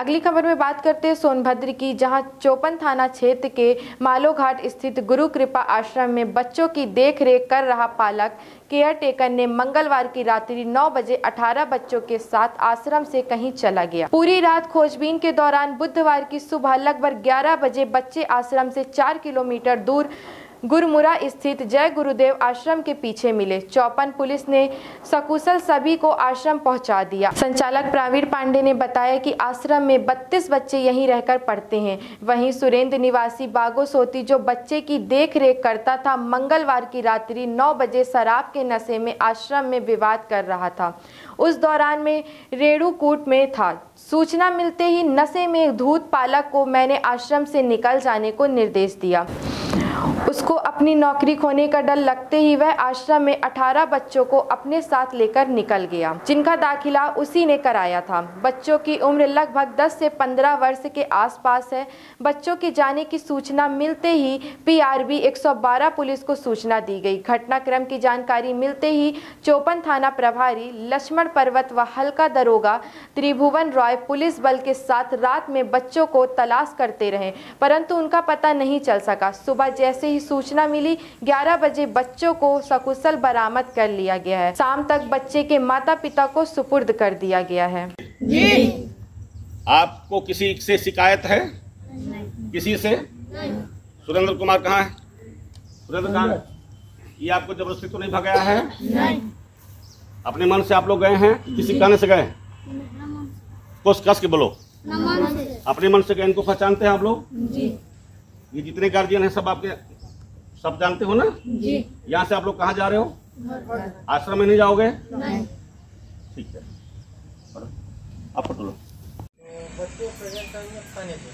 अगली खबर में बात करते हैं सोनभद्र की, जहां चौपन थाना क्षेत्र के मालोघाट स्थित गुरु कृपा आश्रम में बच्चों की देखरेख कर रहा पालक केयर टेकर ने मंगलवार की रात्रि 9 बजे 18 बच्चों के साथ आश्रम से कहीं चला गया। पूरी रात खोजबीन के दौरान बुधवार की सुबह लगभग 11 बजे बच्चे आश्रम से 4 किलोमीटर दूर गुरमुरा स्थित जय गुरुदेव आश्रम के पीछे मिले। चौपन पुलिस ने सकुशल सभी को आश्रम पहुंचा दिया। संचालक प्रवीण पांडे ने बताया कि आश्रम में 32 बच्चे यहीं रहकर पढ़ते हैं। वहीं सुरेंद्र निवासी बागो सोती, जो बच्चे की देखरेख करता था, मंगलवार की रात्रि 9 बजे शराब के नशे में आश्रम में विवाद कर रहा था। उस दौरान में रेणुकूट में था। सूचना मिलते ही नशे में धूत पालक को मैंने आश्रम से निकल जाने को निर्देश दिया। उसको अपनी नौकरी खोने का डर लगते ही वह आश्रम में 18 बच्चों को अपने साथ लेकर निकल गया, जिनका दाखिला उसी ने कराया था। बच्चों की उम्र लगभग 10 से 15 वर्ष के आसपास है। बच्चों के जाने की सूचना मिलते ही पीआरबी 112 पुलिस को सूचना दी गई। घटनाक्रम की जानकारी मिलते ही चौपन थाना प्रभारी लक्ष्मण पर्वत व हल्का दरोगा त्रिभुवन रॉय पुलिस बल के साथ रात में बच्चों को तलाश करते रहे, परंतु उनका पता नहीं चल सका। सुबह जैसे ही सूचना मिली 11 बजे बच्चों को सकुशल बरामद कर लिया गया है। शाम तक बच्चे के माता पिता को सुपुर्द कर दिया गया है। जी। आपको किसी से शिकायत है? नहीं। किसी से? नहीं। सुरेंद्र कुमार कहाँ है? सुरेंद्र कहाँ है? ये आपको जबरदस्ती तो नहीं भगाया है? नहीं। अपने मन से आप लोग गए हैं? किसी कहने से गए? कुछ कस के बोलो। अपने मन से गए। इनको पहचानते हैं आप लोग? जी। ये जितने गार्जियन हैं सब आपके सब जानते हो ना? जी। यहाँ से आप लोग कहाँ जा रहे हो? आश्रम में नहीं जाओगे? नहीं। ठीक है, आप फोटो लो। बच्चों प्रेजेंट टाइम में खाने थे।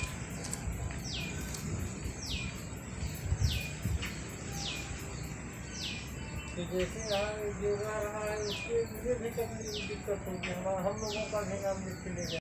जैसे यहाँ योगा रहा है उसके मुझे भी कभी दिक्कत होगी। हम लोगों का भी नाम लिख के ले